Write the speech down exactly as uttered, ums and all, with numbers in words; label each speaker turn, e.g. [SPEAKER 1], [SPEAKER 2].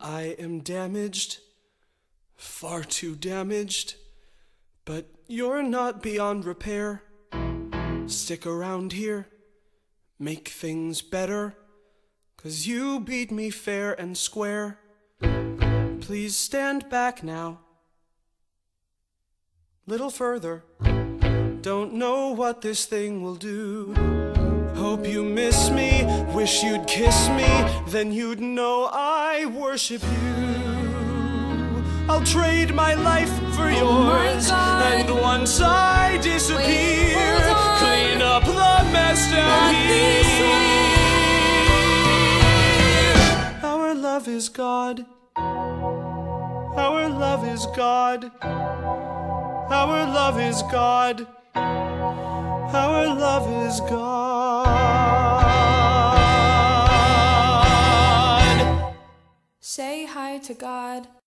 [SPEAKER 1] I am damaged, far too damaged, but you're not beyond repair. Stick around here, make things better, 'cause you beat me fair and square. Please stand back now, little further. Don't know what this thing will do. Hope you miss me, wish you'd kiss me, then you'd know I worship you. I'll trade my life for yours,
[SPEAKER 2] oh
[SPEAKER 1] and once I disappear, Wait, clean up the mess down here. Our love is God. Our love is God. Our love is God. Our love is God.
[SPEAKER 2] Say hi to God.